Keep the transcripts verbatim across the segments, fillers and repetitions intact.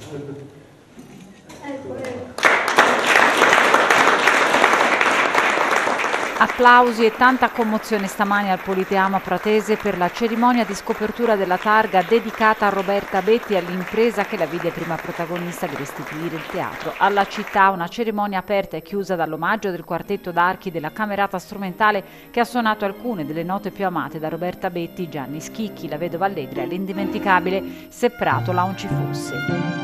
Applausi e tanta commozione stamani al Politeama Pratese per la cerimonia di scopertura della targa dedicata a Roberta Betti e all'impresa che la vide prima protagonista di restituire il teatro alla città. Una cerimonia aperta e chiusa dall'omaggio del quartetto d'archi della Camerata Strumentale che ha suonato alcune delle note più amate da Roberta Betti, Gianni Schicchi, La Vedova Allegra e l'indimenticabile Se Prato là non ci fosse.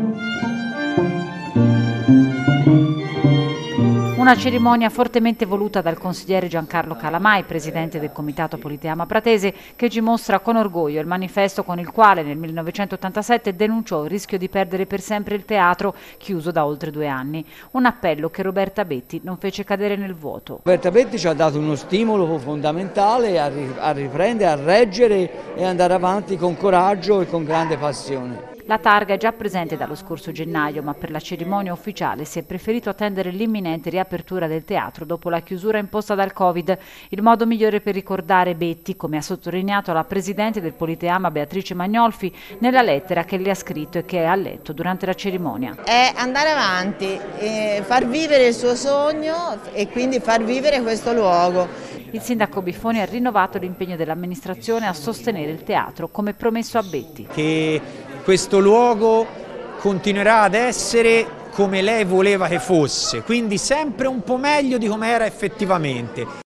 Una cerimonia fortemente voluta dal consigliere Giancarlo Calamai, presidente del Comitato Politeama Pratese, che ci mostra con orgoglio il manifesto con il quale nel millenovecentottantasette denunciò il rischio di perdere per sempre il teatro chiuso da oltre due anni. Un appello che Roberta Betti non fece cadere nel vuoto. Roberta Betti ci ha dato uno stimolo fondamentale a, ri- a riprendere, a reggere e andare avanti con coraggio e con grande passione. La targa è già presente dallo scorso gennaio, ma per la cerimonia ufficiale si è preferito attendere l'imminente riapertura del teatro dopo la chiusura imposta dal Covid. Il modo migliore per ricordare Betti, come ha sottolineato la presidente del Politeama Beatrice Magnolfi nella lettera che le ha scritto e che ha letto durante la cerimonia. È andare avanti, eh, far vivere il suo sogno e quindi far vivere questo luogo. Il sindaco Biffoni ha rinnovato l'impegno dell'amministrazione a sostenere il teatro, come promesso a Betti. Che questo luogo continuerà ad essere come lei voleva che fosse, quindi sempre un po' meglio di come era effettivamente.